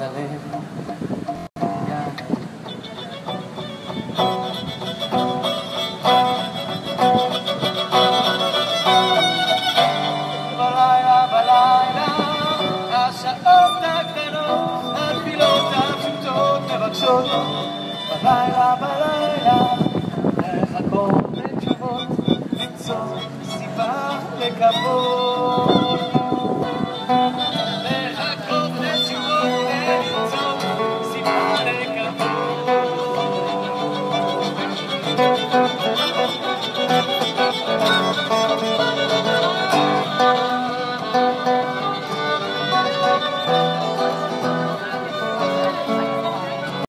אז הלב בלילה, השעות הקטנות, התפילות הפשוטות מבקשות בלילה, לחכות לתשובות, למצוא סיבה לקוות.